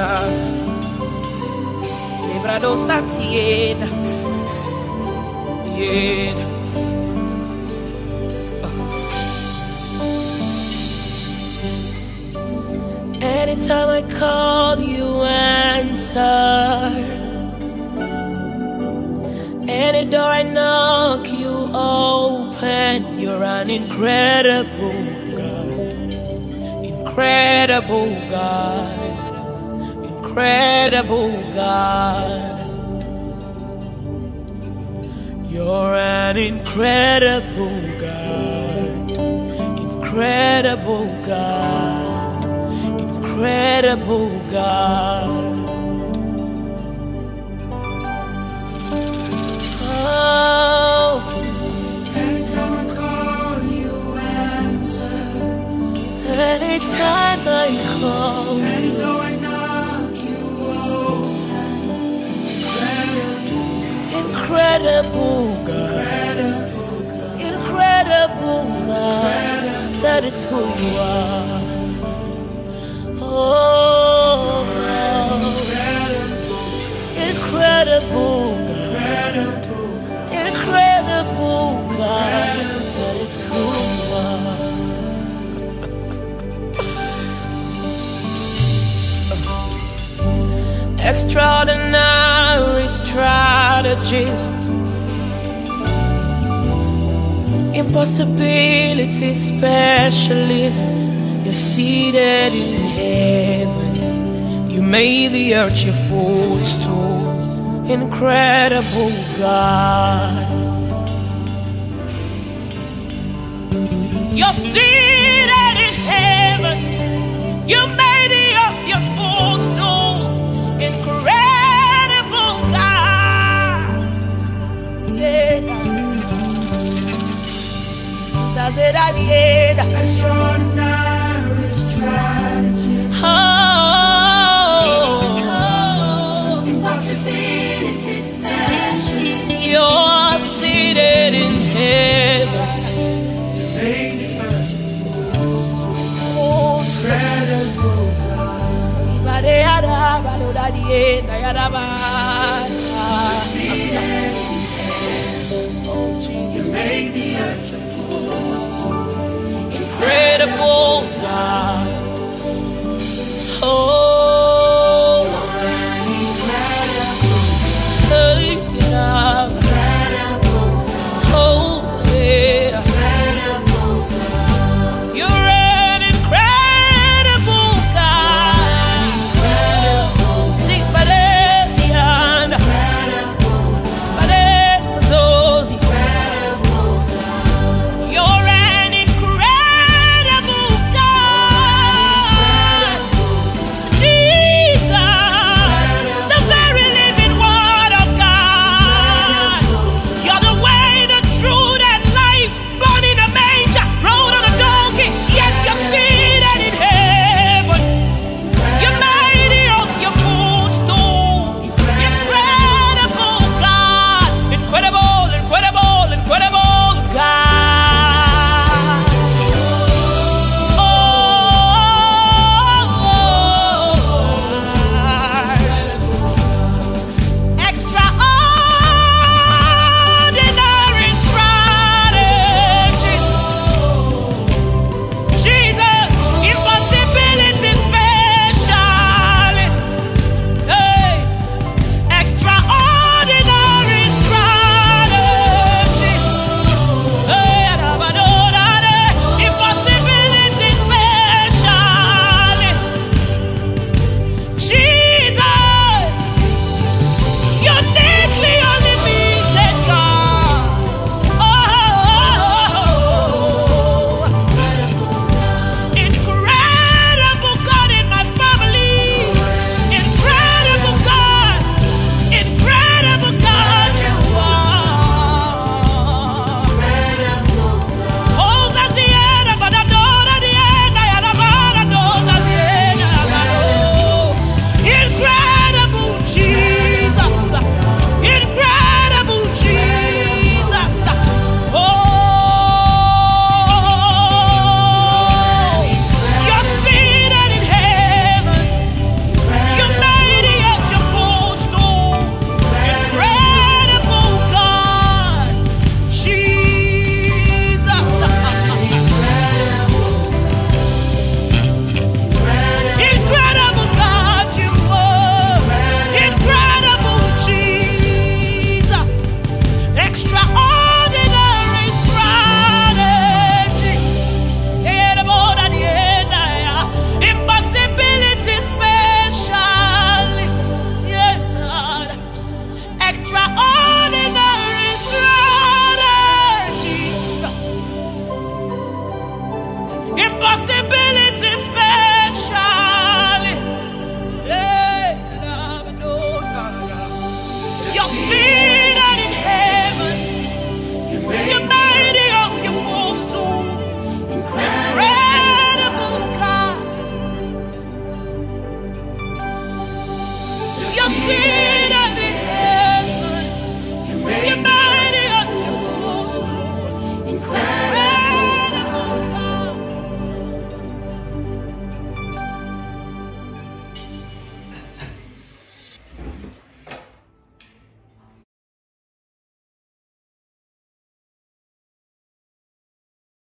casa. Librado satiena. Yeah. Anytime I call, you answer. Any door I knock, you open. You're an incredible God. Incredible God. Incredible God. You're an incredible God. Incredible God. Incredible God. Oh, anytime I call, you answer. anytime I call, Any door I knock, you open. incredible God. Incredible God. That is who you are. Oh, incredible God. Incredible God. That is who you are. Extraordinary strategist, impossibility specialist. You're seated in heaven. You made the earth your footstool. Incredible God. You're seated in heaven. You made the earth your footstool. Incredible God. Yeah. Extraordinary strategist. Oh, Impossibility specialist. you're seated in heaven. Make the earth your footstool. Oh, Incredible God. Seated in heaven. oh, Jesus. You make the earth your footstool. Incredible God.